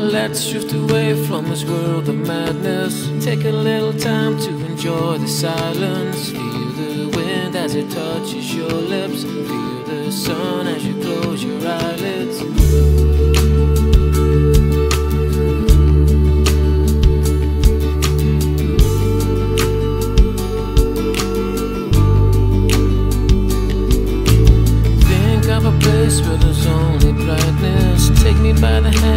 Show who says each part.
Speaker 1: Let's drift away from this world of madness. Take a little time to enjoy the silence. Feel the wind as it touches your lips. Feel the sun as you close your eyelids. Think of a place where there's only brightness. Take me by the hand